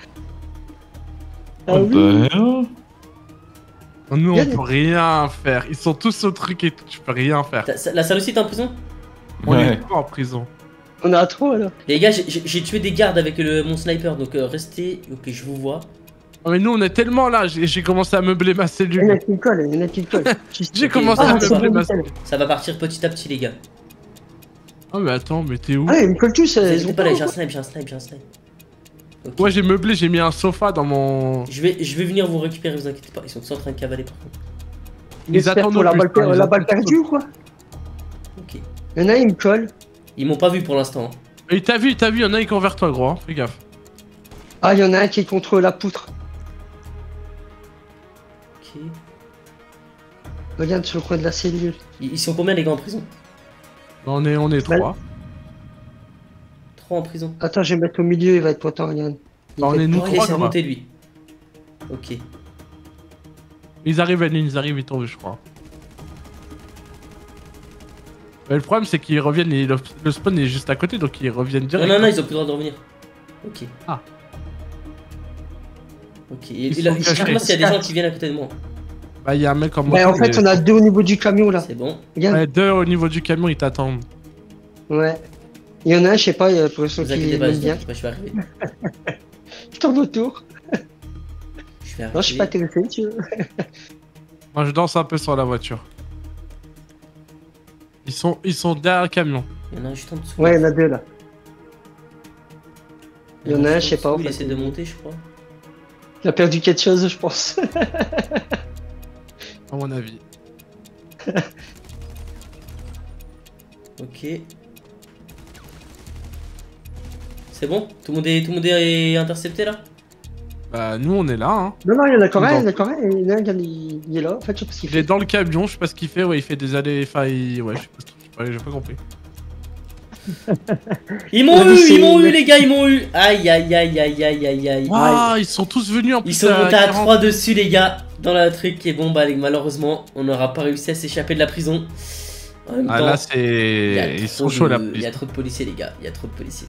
[SPEAKER 5] Ah
[SPEAKER 4] What
[SPEAKER 5] oui.
[SPEAKER 4] the hell?
[SPEAKER 3] Nous, on
[SPEAKER 5] Yann-
[SPEAKER 3] peut rien faire. Ils sont tous au truc et tout, tu peux rien faire.
[SPEAKER 2] T'as- La salle aussi, t'es en prison?
[SPEAKER 3] On est
[SPEAKER 4] Ouais.
[SPEAKER 3] pas en prison.
[SPEAKER 5] On a trop, alors.
[SPEAKER 2] Les gars, j'ai- j'ai j'ai tué des gardes avec le, mon sniper, donc euh, restez. Ok, je vous vois.
[SPEAKER 3] Oh, mais nous, on est tellement là, j'ai j'ai commencé à meubler ma
[SPEAKER 5] Il y en a
[SPEAKER 3] cellule.
[SPEAKER 5] qui me colle, il y en a qui me colle.
[SPEAKER 3] J'ai
[SPEAKER 2] Ok.
[SPEAKER 3] commencé
[SPEAKER 5] Ah,
[SPEAKER 3] à
[SPEAKER 5] c'est
[SPEAKER 3] meubler
[SPEAKER 5] bon,
[SPEAKER 3] ma
[SPEAKER 5] nickel.
[SPEAKER 3] cellule.
[SPEAKER 2] Ça va partir petit à petit, les gars.
[SPEAKER 3] Oh, mais attends, mais t'es où?
[SPEAKER 5] Ah, ils me collent tous.
[SPEAKER 2] Vous
[SPEAKER 5] euh, Ils
[SPEAKER 2] inquiétez
[SPEAKER 5] ont
[SPEAKER 2] pas,
[SPEAKER 5] pas.
[SPEAKER 2] là, j'ai un snipe, j'ai un snipe, j'ai un snipe. Ok.
[SPEAKER 3] Moi, j'ai meublé, j'ai mis un sofa dans mon.
[SPEAKER 2] Je vais, je vais venir vous récupérer, vous inquiétez pas. Ils sont tous en train de cavaler par contre.
[SPEAKER 3] Ils
[SPEAKER 5] J'espère
[SPEAKER 3] attendent
[SPEAKER 5] pour
[SPEAKER 3] au
[SPEAKER 5] la
[SPEAKER 3] plus,
[SPEAKER 5] balle, per-
[SPEAKER 3] hein, ils
[SPEAKER 5] la balle
[SPEAKER 3] attendent
[SPEAKER 5] perdue ou quoi?
[SPEAKER 2] Ok.
[SPEAKER 5] Il y en a, il me colle.
[SPEAKER 2] Ils m'ont pas vu pour l'instant. hein.
[SPEAKER 3] Il t'a vu, il t'a vu, il y en a qui court vers toi, gros. hein. Fais gaffe.
[SPEAKER 5] Ah, il y en a un qui est contre la poutre.
[SPEAKER 2] Ok.
[SPEAKER 5] Regarde sur le coin de la cellule.
[SPEAKER 2] Ils, ils sont combien, les gars, en prison?
[SPEAKER 3] On est, on est
[SPEAKER 5] Bah,
[SPEAKER 3] trois.
[SPEAKER 2] Trois en prison.
[SPEAKER 5] Attends, je vais mettre au milieu, il va être content, Yann. Il
[SPEAKER 3] Bah, on
[SPEAKER 5] va
[SPEAKER 3] est
[SPEAKER 5] être-
[SPEAKER 3] nous
[SPEAKER 2] Oh, il
[SPEAKER 3] trois,
[SPEAKER 2] essaie de
[SPEAKER 3] quoi.
[SPEAKER 2] monter, lui. Ok.
[SPEAKER 3] Ils arrivent, Annie, ils arrivent, ils tombent, je crois. Mais le problème, c'est qu'ils reviennent, et le, le spawn est juste à côté, donc ils reviennent
[SPEAKER 2] Non,
[SPEAKER 3] direct.
[SPEAKER 2] non, non, ils ont plus le droit de revenir. Ok.
[SPEAKER 3] Ah.
[SPEAKER 2] Ok.
[SPEAKER 3] Ils
[SPEAKER 2] Et, et là,
[SPEAKER 3] sont cachés.
[SPEAKER 2] cherche-moi s'il y a des gens qui viennent à côté de moi.
[SPEAKER 3] Bah, il y a un mec comme moi.
[SPEAKER 5] Bah, en fait, on a deux au niveau du camion là.
[SPEAKER 2] C'est bon.
[SPEAKER 5] Regarde.
[SPEAKER 3] Ouais, deux au niveau du camion, ils t'attendent.
[SPEAKER 5] Ouais. Il y en a un, je sais pas, il y a pour ceux
[SPEAKER 2] Vous
[SPEAKER 5] qui
[SPEAKER 2] inquiétez pas,
[SPEAKER 5] l'aiment
[SPEAKER 2] je,
[SPEAKER 5] bien.
[SPEAKER 2] je vais arriver.
[SPEAKER 5] Je tourne autour.
[SPEAKER 2] Je vais arriver.
[SPEAKER 5] Non, je suis pas intéressé, si tu veux.
[SPEAKER 3] Moi, je danse un peu sur la voiture. Ils sont, ils sont derrière le camion.
[SPEAKER 2] Il y en a un juste en dessous.
[SPEAKER 5] Ouais, il y en a deux là. Il y en a un,
[SPEAKER 2] juste
[SPEAKER 5] je sais pas,
[SPEAKER 2] dessous,
[SPEAKER 5] en
[SPEAKER 2] Il
[SPEAKER 5] fait.
[SPEAKER 2] essaie de monter, je crois.
[SPEAKER 5] Il a perdu quelque chose, je pense.
[SPEAKER 3] À mon avis.
[SPEAKER 2] Ok. C'est bon? Tout le monde est, tout le monde est intercepté là?
[SPEAKER 3] Bah, nous, on est là, hein.
[SPEAKER 5] Non, non, il y en a encore un,
[SPEAKER 3] Bon.
[SPEAKER 5] il y en a encore un. Il y en a un, regarde, il il est là. En fait, je sais pas ce qu'il
[SPEAKER 3] Il est
[SPEAKER 5] fait.
[SPEAKER 3] dans le camion, je sais pas ce qu'il fait. Ouais, il fait des allées. Enfin, il... ouais, je sais pas, ce qu'il fait, ouais, j'ai pas compris.
[SPEAKER 2] Ils m'ont
[SPEAKER 5] Ouais,
[SPEAKER 2] eu,
[SPEAKER 5] c'est-
[SPEAKER 2] ils m'ont eu les gars, ils m'ont eu. Aïe aïe aïe aïe aïe aïe aïe.
[SPEAKER 3] Ah, ils sont tous venus en plus.
[SPEAKER 2] Ils sont
[SPEAKER 3] à
[SPEAKER 2] montés à
[SPEAKER 3] quarante.
[SPEAKER 2] trois dessus les gars dans la truc et bon bah les- malheureusement on n'aura pas réussi à s'échapper de la prison. En même
[SPEAKER 3] Ah,
[SPEAKER 2] temps,
[SPEAKER 3] là,
[SPEAKER 2] il y a
[SPEAKER 3] c'est. Ils
[SPEAKER 2] trop
[SPEAKER 3] sont chauds, la
[SPEAKER 2] de- il y
[SPEAKER 3] police.
[SPEAKER 2] a trop de policiers les gars, il y a trop de policiers.